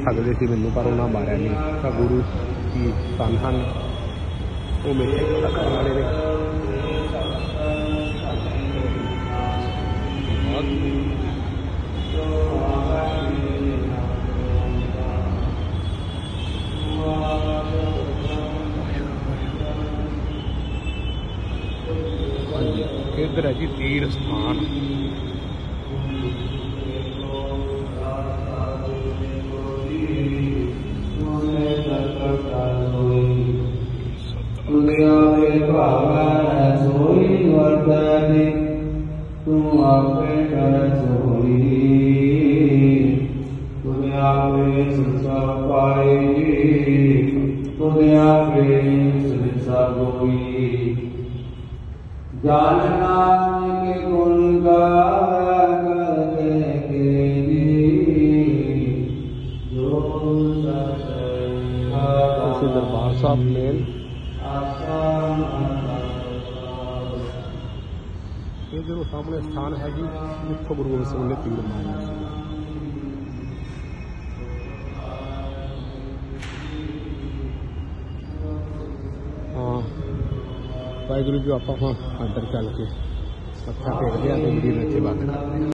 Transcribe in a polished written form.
सकते थे मैनू, पर उन्होंने मारिया नहीं। तो गुरु की सन हैं वो मेरे पता करने वाले ने। इधर है जी तीर स्थान। जान नानक गुण गावे जो दरबार साहब मेल ये जो सामने स्थान है जी, जिथों गुरु गोबिंद सिंह ने तीर मारे। हाँ वाहिगुरू जी, आप अंदर चल के मत्था टेकते हैं, वीडियो में बंद करते हैं।